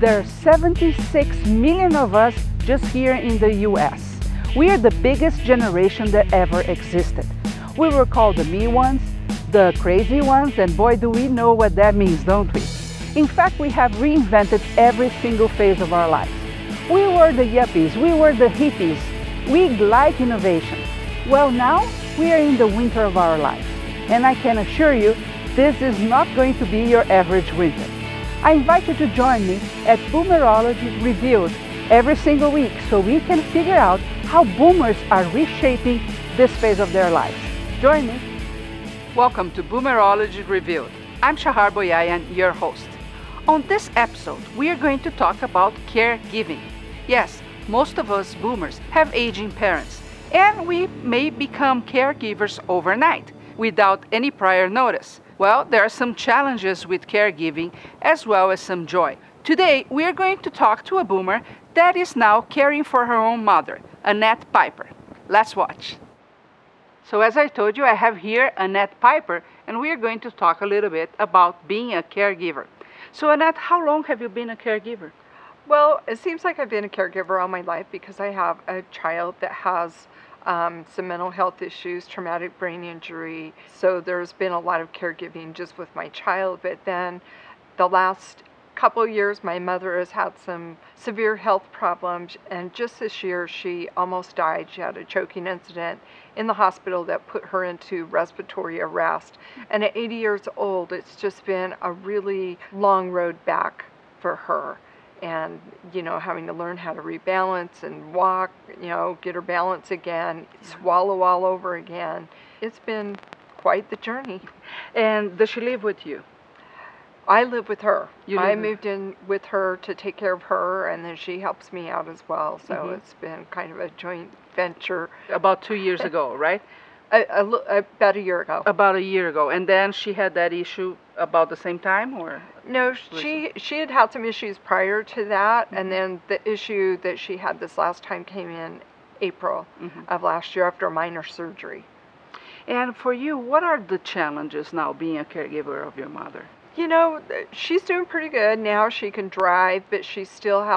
There are 76 million of us just here in the US. We are the biggest generation that ever existed. We were called the me ones, the crazy ones, and boy do we know what that means, don't we? In fact, we have reinvented every single phase of our lives. We were the yuppies, we were the hippies. We like innovation. Well, now we are in the winter of our lives, and I can assure you, this is not going to be your average winter. I invite you to join me at Boomerology Revealed every single week so we can figure out how boomers are reshaping this phase of their lives. Join me. Welcome to Boomerology Revealed. I'm Shahar Boyayan, your host. On this episode, we are going to talk about caregiving. Yes, most of us boomers have aging parents, and we may become caregivers overnight without any prior notice. Well, there are some challenges with caregiving as well as some joy. Today, we are going to talk to a boomer that is now caring for her own mother, Annette Piper. Let's watch. So as I told you, I have here Annette Piper, and we are going to talk a little bit about being a caregiver. So Annette, how long have you been a caregiver? Well, it seems like I've been a caregiver all my life because I have a child that has some mental health issues, traumatic brain injury. So there's been a lot of caregiving just with my child. But then the last couple of years, my mother has had some severe health problems. And just this year, she almost died. She had a choking incident in the hospital that put her into respiratory arrest. And at 80 years old, it's just been a really long road back for her. And, having to learn how to rebalance and walk, get her balance again, swallow all over again. It's been quite the journey. And does she live with you? I live with her. I moved in with her to take care of her, and then she helps me out as well. So It's been kind of a joint venture. About 2 years ago, right? About a year ago. About a year ago. And then she had that issue about the same time, or? No, she had some issues prior to that, and then the issue that she had this last time came in April of last year after a minor surgery. And for you, what are the challenges now being a caregiver of your mother? She's doing pretty good now. She can drive, but she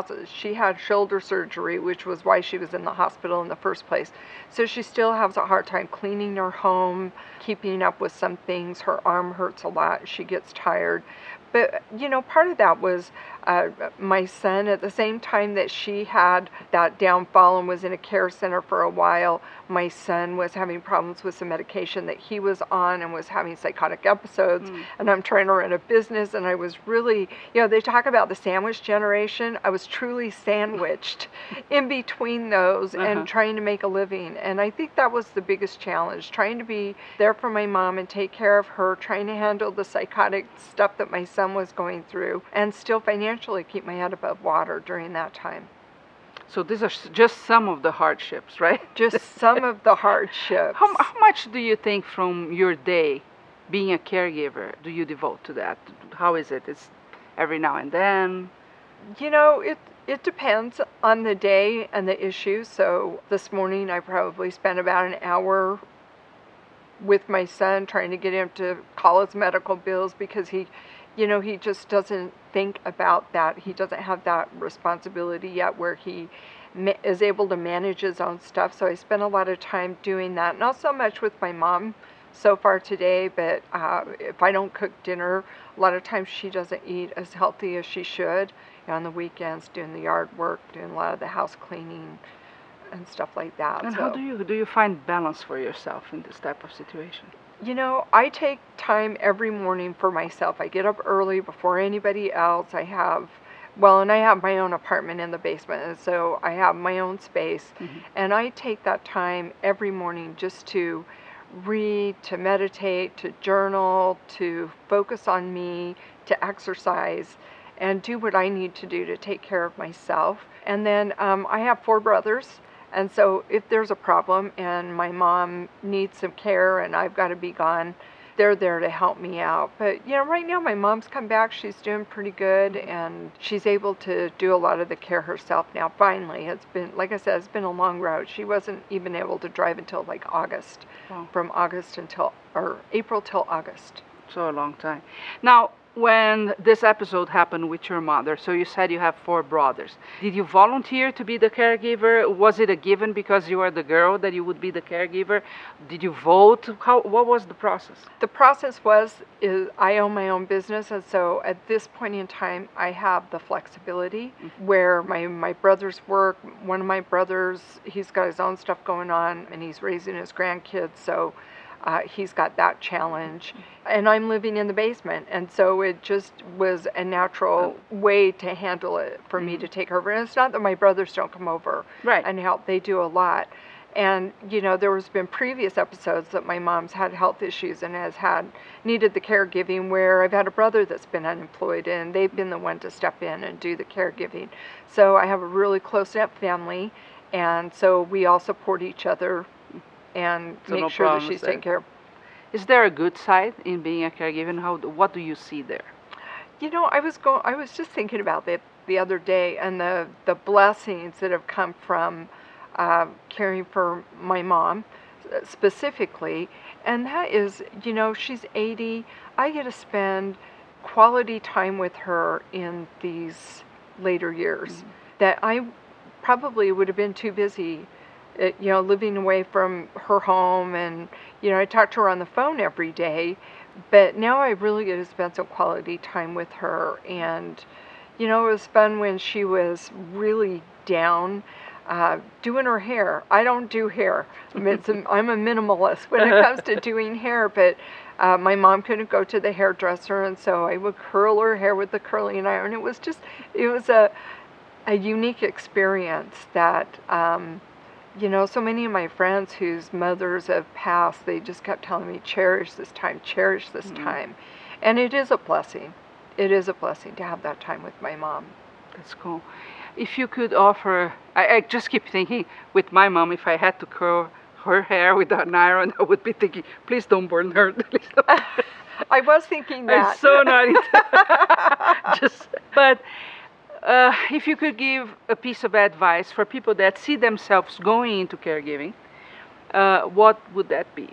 had shoulder surgery, which was why she was in the hospital in the first place. So she still has a hard time cleaning her home, keeping up with some things. Her arm hurts a lot. She gets tired. But, part of that was my son, at the same time that she had that downfall and was in a care center for a while, my son was having problems with some medication that he was on and was having psychotic episodes. And I'm trying to run a business, and I was really, they talk about the sandwich generation. I was truly sandwiched in between those and trying to make a living. And I think that was the biggest challenge, trying to be there for my mom and take care of her, trying to handle the psychotic stuff that my son was going through, and still financially keep my head above water during that time. So these are just some of the hardships, right? Just some of the hardships. How much do you think from your day being a caregiver do you devote to that? How is it? It's every now and then? It depends on the day and the issue. So this morning I probably spent about an hour with my son trying to get him to call his medical bills because he just doesn't think about that. He doesn't have that responsibility yet where he is able to manage his own stuff. So I spent a lot of time doing that. Not so much with my mom so far today, but if I don't cook dinner, a lot of times she doesn't eat as healthy as she should. On the weekends, doing the yard work, doing a lot of the house cleaning and stuff like that. And how do you find balance for yourself in this type of situation? I take time every morning for myself. I get up early before anybody else. I have my own apartment in the basement, and so I have my own space. And I take that time every morning just to read, to meditate, to journal, to focus on me, to exercise, and do what I need to do to take care of myself. And then I have 4 brothers. And so if there's a problem and my mom needs some care and I've got to be gone, they're there to help me out. But, right now my mom's come back. She's doing pretty good, and she's able to do a lot of the care herself now, finally. It's been, like I said, it's been a long road. She wasn't even able to drive until like August, from April till August. So a long time. Now, When this episode happened with your mother, so you said you have 4 brothers. Did you volunteer to be the caregiver? Was it a given because you are the girl that you would be the caregiver? Did you vote? What was the process? The process was, I own my own business, and so at this point in time, I have the flexibility where my brothers work. One of my brothers, he's got his own stuff going on, and he's raising his grandkids, so he's got that challenge. And I'm living in the basement, and so it just was a natural way to handle it for me to take over. And it's not that my brothers don't come over and help. They do a lot. And, you know, there has been previous episodes that my mom's had health issues and has needed the caregiving, where I've had a brother that's been unemployed, and they've been the one to step in and do the caregiving. So I have a really close-knit family, and so we all support each other and make sure that she's taken care of. Is there a good side in being a caregiver? What do you see there? You know, I was just thinking about that the other day, and the blessings that have come from caring for my mom specifically. And that is, you know, she's 80. I get to spend quality time with her in these later years that I probably would have been too busy, you know, living away from her home. And, you know, I talk to her on the phone every day, but now I really get to spend some quality time with her. And, you know, it was fun when she was really down, doing her hair. I don't do hair. I'm a minimalist when it comes to doing hair, but my mom couldn't go to the hairdresser, and so I would curl her hair with the curling iron. It was a unique experience that, you know, so many of my friends whose mothers have passed, they just kept telling me, cherish this time, cherish this time. And it is a blessing. It is a blessing to have that time with my mom. That's cool. If you could offer, I just keep thinking, with my mom, if I had to curl her hair with an iron, I would be thinking, please don't burn her. Please don't burn her. I was thinking that. I'm so naughty. But if you could give a piece of advice for people that see themselves going into caregiving, what would that be?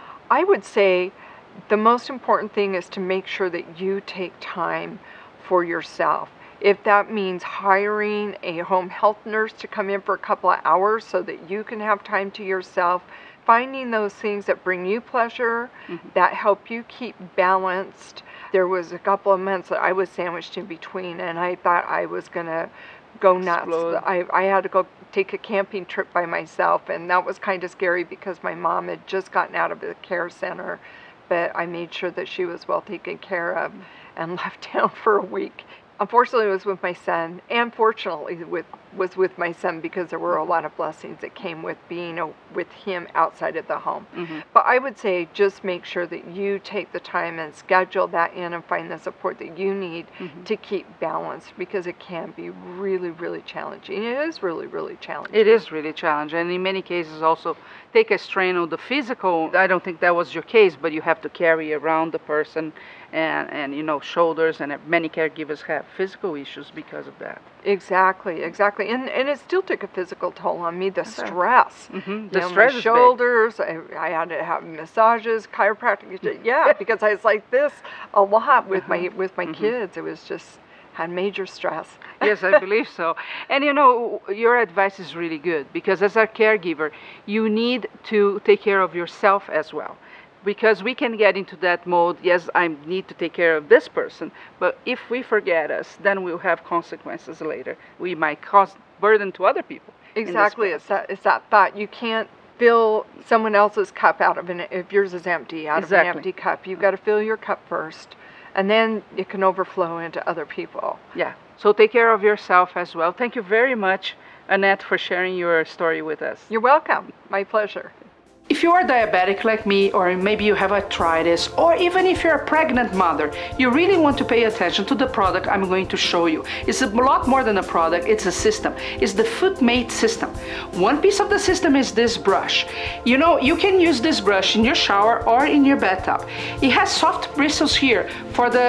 I would say the most important thing is to make sure that you take time for yourself. If that means hiring a home health nurse to come in for a couple of hours so that you can have time to yourself, finding those things that bring you pleasure, that help you keep balanced. There was a couple of months that I was sandwiched in between, and I thought I was going to go nuts. I had to go take a camping trip by myself, and that was kind of scary because my mom had just gotten out of the care center, but I made sure that she was well taken care of and left town for a week. Unfortunately, it was with my son, and fortunately was with my son, because there were a lot of blessings that came with being with him outside of the home. But I would say just make sure that you take the time and schedule that in and find the support that you need to keep balanced, because it can be really, really challenging. It is really, really challenging. It is really challenging, and in many cases also take a strain on the physical. I don't think that was your case, but you have to carry around the person and you know, shoulders, and many caregivers have physical issues because of that. Exactly. And it still took a physical toll on me, the stress. The stress, my shoulders, I had to have massages, chiropractic, because I was like this a lot with my kids. It was just, had major stress. Yes, I believe so. And you know, your advice is really good, because as a caregiver, you need to take care of yourself as well. Because we can get into that mode, yes, I need to take care of this person, but if we forget us, then we'll have consequences later. We might cause burden to other people. Exactly, it's that thought. You can't fill someone else's cup if yours is empty, out of an empty cup. You've got to fill your cup first, and then it can overflow into other people. Yeah, so take care of yourself as well. Thank you very much, Annette, for sharing your story with us. You're welcome. My pleasure. If you are diabetic like me, or maybe you have arthritis, or even if you're a pregnant mother, you really want to pay attention to the product I'm going to show you. It's a lot more than a product, it's a system. It's the FootMate system. One piece of the system is this brush. You know, you can use this brush in your shower or in your bathtub. It has soft bristles here for the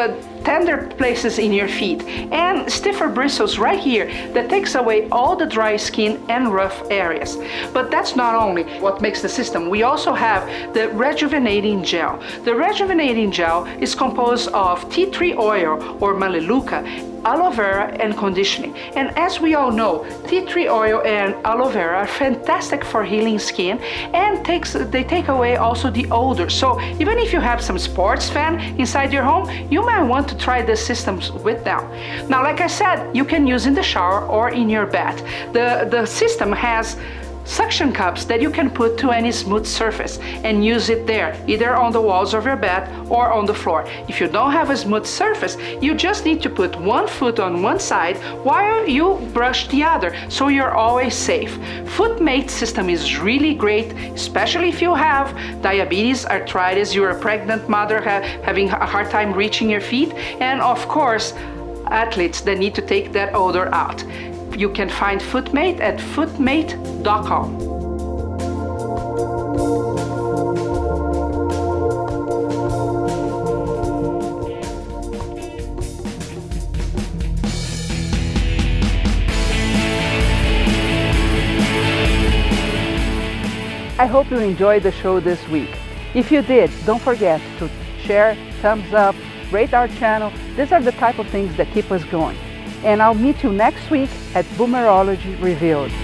tender places in your feet, and stiffer bristles right here that takes away all the dry skin and rough areas. But that's not only what makes the system. We also have the rejuvenating gel. The rejuvenating gel is composed of tea tree oil or melaleuca, aloe vera, and conditioning. And as we all know, tea tree oil and aloe vera are fantastic for healing skin, and they take away also the odor. So even if you have some sports fan inside your home, you might want to try the systems with them. Now, like I said, you can use in the shower or in your bath. The system has suction cups that you can put to any smooth surface and use it there, either on the walls of your bed or on the floor. If you don't have a smooth surface, you just need to put one foot on one side while you brush the other, so you're always safe. FootMate system is really great, especially if you have diabetes, arthritis, you're a pregnant mother having a hard time reaching your feet, and of course, athletes that need to take that odor out. You can find FootMate at footmate.com. I hope you enjoyed the show this week. If you did, don't forget to share, thumbs up, rate our channel. These are the type of things that keep us going. And I'll meet you next week at Boomerology Revealed.